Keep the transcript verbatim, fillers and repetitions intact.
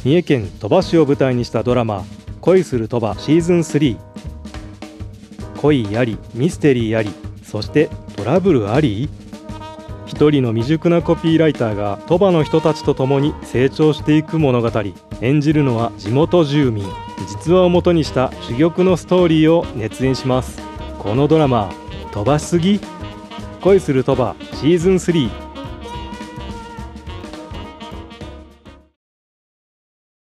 三重県鳥羽市を舞台にしたドラマ「恋する鳥羽シーズンスリー」。恋あり、ミステリーあり、そしてトラブルあり。一人の未熟なコピーライターが鳥羽の人たちと共に成長していく物語。演じるのは地元住民。実話を元にした珠玉のストーリーを熱演します。このドラマ飛ばしすぎ。恋する鳥羽シーズンスリー。